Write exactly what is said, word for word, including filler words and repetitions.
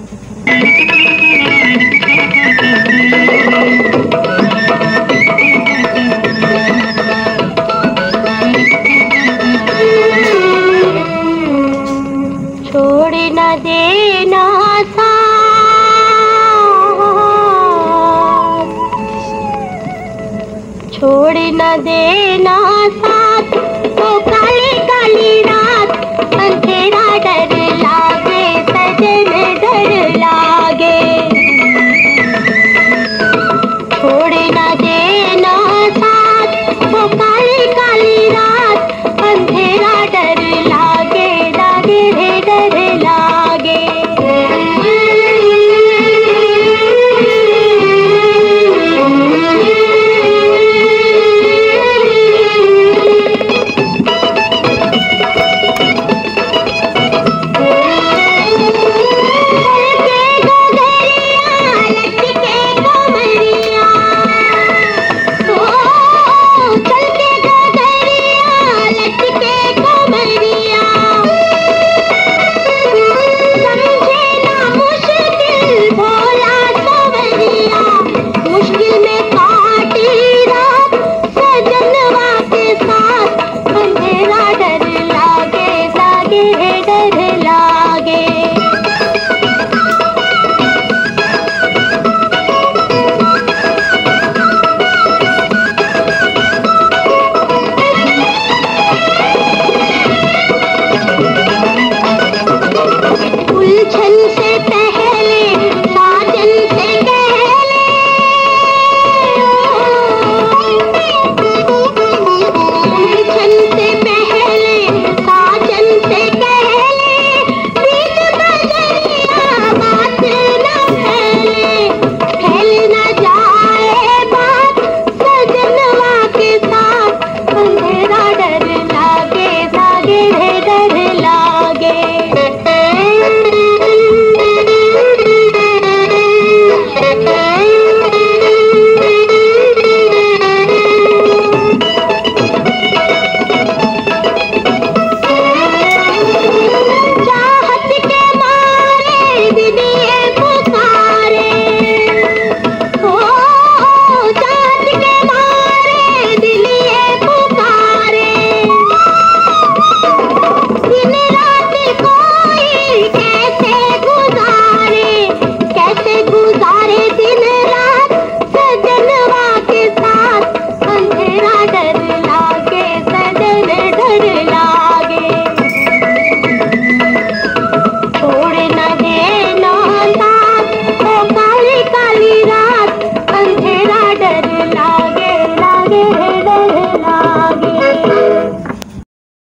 छोड़ न देना साथ, छोड़ न देना साथ, वो काली काली रात, अंधेरा डर लागे सजन डर लागे। छोड़ न देना साथ, वो काली काली रात, अंधेरा डर लागे लागे रे डर लागे। लागे लागे डर लागे।